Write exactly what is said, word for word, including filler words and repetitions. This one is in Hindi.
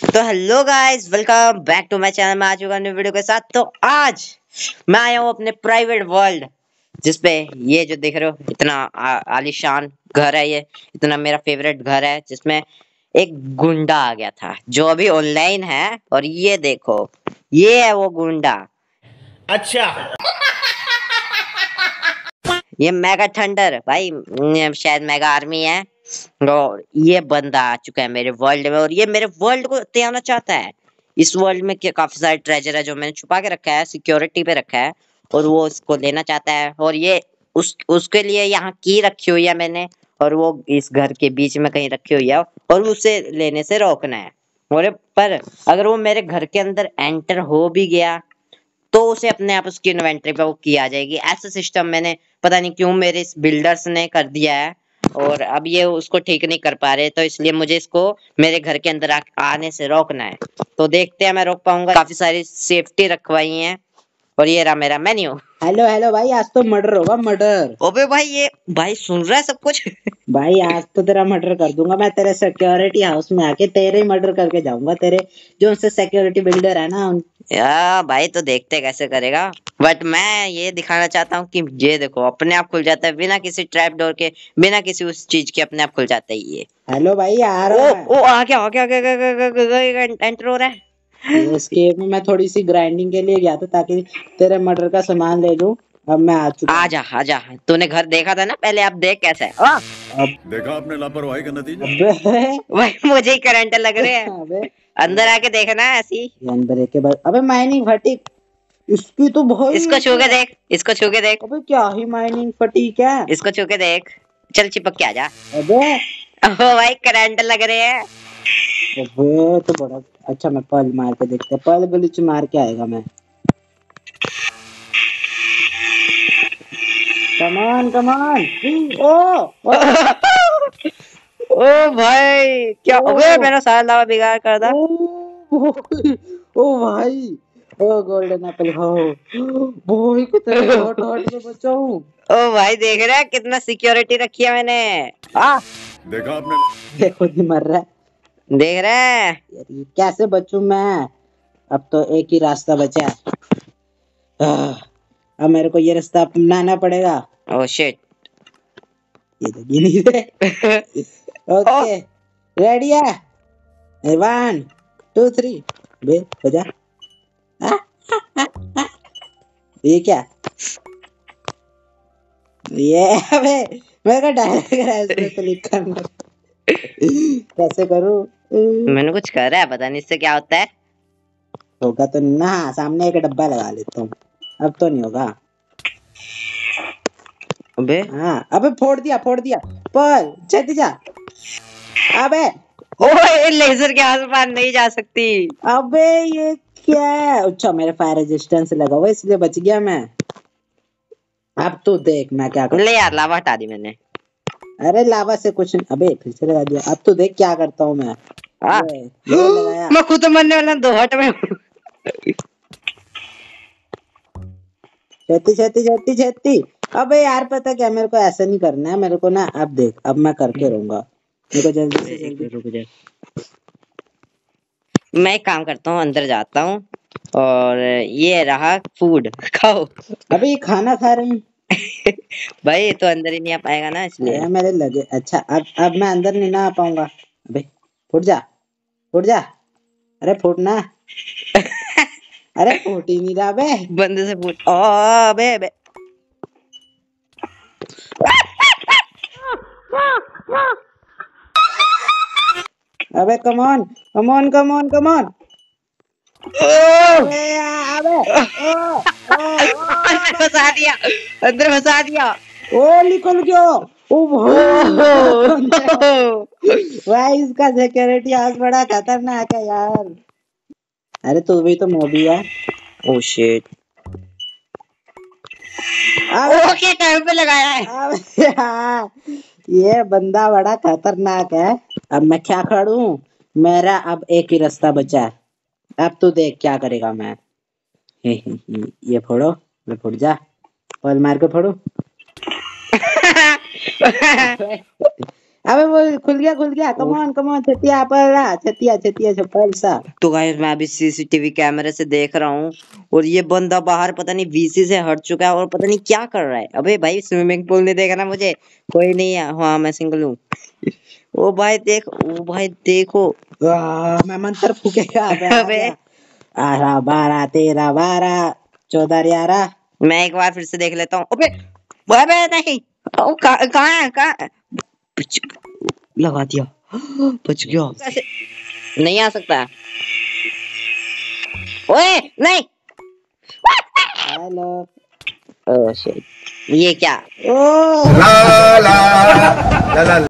तो hello guys, welcome back to my channel. मैं आ चुका न्यू वीडियो के साथ। तो आज मैं आया हूँ अपने प्राइवेट वर्ल्ड, जिसपे ये जो देख रहे हो इतना आ, आलीशान घर है। ये इतना मेरा फेवरेट घर है, जिसमें एक गुंडा आ गया था जो अभी ऑनलाइन है। और ये देखो, ये है वो गुंडा। अच्छा, ये मेगा थंडर भाई, शायद मेगा आर्मी है। और ये बंदा आ चुका है मेरे वर्ल्ड में, और ये मेरे वर्ल्ड को त्याना चाहता है। इस वर्ल्ड में काफी सारे ट्रेजर है जो मैंने छुपा के रखा है, सिक्योरिटी पे रखा है, और वो उसको लेना चाहता है। और ये उस उसके लिए यहाँ की रखी हुई है मैंने, और वो इस घर के बीच में कहीं रखी हुई है, और उसे लेने से रोकना है। और पर अगर वो मेरे घर के अंदर एंटर हो भी गया तो उसे अपने आप उसकी इन्वेंटरी पे वो की आ जाएगी। ऐसा सिस्टम मैंने पता नहीं क्यों मेरे इस बिल्डर्स ने कर दिया है, और अब ये उसको ठीक नहीं कर पा रहे, तो इसलिए मुझे इसको मेरे घर के अंदर आ, आने से रोकना है। तो देखते हैं मैं रोक पाऊंगा। काफी सारी सेफ्टी रखवाई है, और ये रहा मेरा मेन्यू। हेलो हेलो भाई, आज तो मर्डर होगा मर्डर। ओबे भाई, ये भाई सुन रहा है सब कुछ? भाई आज तो तेरा मर्डर कर दूंगा मैं। तेरे सिक्योरिटी हाउस में आके तेरे ही मर्डर करके जाऊंगा। तेरे जो उनसे सिक्योरिटी बिल्डर है ना उन... या भाई, तो देखते कैसे करेगा। बट मैं ये दिखाना चाहता हूँ कि ये देखो अपने आप खुल जाता है, बिना किसी ट्रैप डोर के, बिना किसी उस चीज के अपने आप खुल जाता है ये। हेलो भाई, आ रहा ओ हूं ओ आ गया, आ गया, आ गया, आ गया, आ गया, आ गया, आ गया, एंटर हो रहा है। मैं। इस गेम में मैं थोड़ी सी ग्राइंडिंग के लिए गया था ताकि तेरे मर्डर का सामान ले लूं। अब मैं आ चुका हूं। आजा आजा, तूने घर देखा था ना पहले, अब देख कैसा है। आ, अब देखा आपने लापरवाही का नतीजा। अबे भाई मुझे ही करंट लग रहे हैं। अबे अंदर आके देखना है ऐसी। यान ब्रेक के बाद अबे माइनिंग फटी। इसकी तो भाई इसको छू के देख, इसको छू के देख, अबे क्या ही माइनिंग फटी क्या। इसको छू के देख। चल चिपक के आजा। अबे ओ भाई, करंट लग रहे हैं। अबे तो बड़ा अच्छा। मैं पल मार के देखता, पल ग्लिच मार के आएगा मैं। कमान कमान। ओ ओ ओ भाई, क्या अबे मेरा सारा लावा बिगाड़ कर दा। ओ ओ भाई, ओ गोल्डन एप्पल हो भाई, कितने हॉट हॉट में बचाऊं। ओ भाई, देख रहा है कितना सिक्योरिटी रखी है मैंने। आ देखा आपने। देखो नहीं मर रहा है। देख रहा है। यार ये कैसे बचूं मैं। अब तो एक ही रास्ता बचा है। आह, अब मेरे को ये रास्ता अपनाना पड़ेगा। Oh shit. ये तो ये नहीं दे। ओके रेडी है। वन टू थ्री बे बजा। आ, आ, आ, ये क्या ये अबे मेरे को डायरेक्ट इसमें क्लिक करना। कैसे करूं। मैंने कुछ कर रहा है, पता नहीं इससे क्या होता है। होगा तो नहीं ना। सामने एक डब्बा लगा लेता हूँ। अब तो नहीं होगा। अबे हाँ अबे फोड़ दिया फोड़ दिया। पर चल जा। अबे ओए, लेजर के आस पार नहीं जा सकती। अबे ये क्या है। अच्छा मेरे फायर रेजिस्टेंस लगा हुआ इसलिए बच गया मैं। अब तो देख मैं क्या कर। ले यार, लावा हटा दी मैंने। अरे लावा से कुछ नहीं। अबे फिर से लगा दिया। अब तो देख क्या करता हूँ मैं। आ, ये, ये लगाया। मैं खुद मरने वाला दो हट में हूँ। छेती छेती छेती छेती। अबे यार पता क्या, मेरे को ऐसा नहीं करना है। मेरे को ना अब देख, अब मैं करके रहूंगा। मेरे को जल्दी से जल्दी। रुक जा, मैं एक काम करता हूँ, अंदर जाता हूँ, और ये रहा फूड, खाओ। अबे ये खाना खा रही हूँ। भाई तो अंदर ही नहीं आ पाएगा ना, इसलिए। अरे मेरे लगे। अच्छा अब अब मैं अंदर नहीं ना आ पाऊंगा। अबे फुट जा फुट जा। अरे फूटना। अरे फूट ही नहीं रहा बे। बंदे से पूछ। ओ बे बे। अबे come on come on come on come on. अबे अबे ओ ओ अंदर फंसा दिया, अंदर फंसा दिया। ओ निकल गया। ओ भाई इसका सिक्योरिटी हाउस बड़ा खतरनाक है यार। अरे तू भी तो मोबी है। Oh shit. ओके, टाइम पे लगाया है। अबे यार ये बंदा बड़ा खतरनाक है। अब मैं क्या करूं। मेरा अब एक ही रास्ता बचा है। अब तू देख क्या करेगा मैं। ये फोड़ो। मैं फुट जा। पल मार के फोड़ो। अबे वो खुल गया खुल गया, कम ऑन कम ऑन, छतिया पड़ा, छतिया छतिया छपल सा। तो गाइस मैं अभी सीसीटीवी कैमरे से देख रहा हूँ और ये बंदा बाहर पता नहीं वीसी से हट चुका है और पता नहीं क्या कर रहा है। अबे भाई स्विमिंग पूल नहीं देखा ना मुझे, कोई नहीं है। हाँ मैं सिंगल हूँ। ओ भाई देख, ओ भाई देखो। वाह, मैं मंत्र फूकेगा। अबे आ अबे गया। आरा बारह तेरह बारह चौदह ग्यारह। मैं एक बार फिर से देख लेता हूँ। अबे अबे नहीं, ओ कहाँ कहाँ है, कहाँ है? बच- लगा दिया, बच गया। कैसे नहीं आ सकता? ओए नहीं। हेलो। ओह शिट, ये क्या? ओ La la la la